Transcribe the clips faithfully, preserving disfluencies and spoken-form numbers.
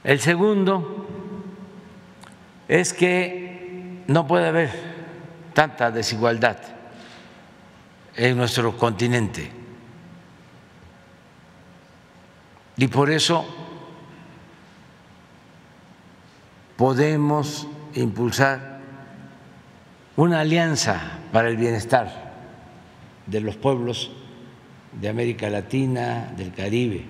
El segundo es que no puede haber tanta desigualdad en nuestro continente y por eso podemos impulsar una alianza para el bienestar de los pueblos de América Latina, del Caribe,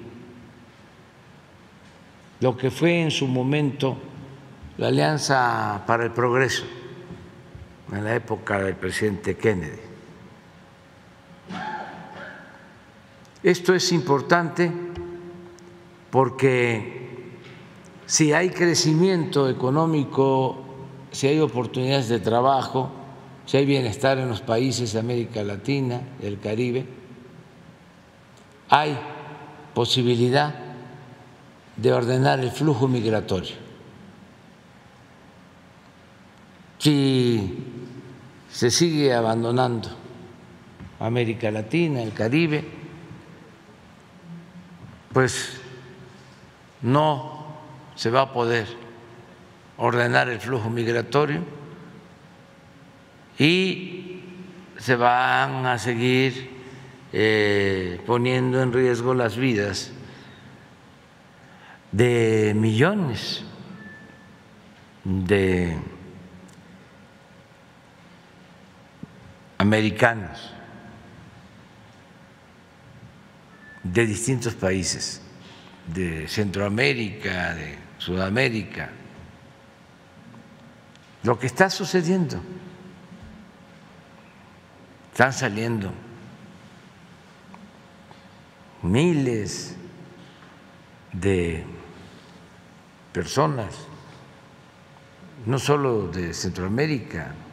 lo que fue en su momento la Alianza para el Progreso en la época del presidente Kennedy. Esto es importante porque si hay crecimiento económico, si hay oportunidades de trabajo, si hay bienestar en los países de América Latina, del Caribe, hay posibilidad de ordenar el flujo migratorio. Si se sigue abandonando América Latina, el Caribe, pues no se va a poder ordenar el flujo migratorio y se van a seguir eh, poniendo en riesgo las vidas de millones de americanos de distintos países, de Centroamérica, de Sudamérica. Lo que está sucediendo, están saliendo miles de personas, no solo de Centroamérica,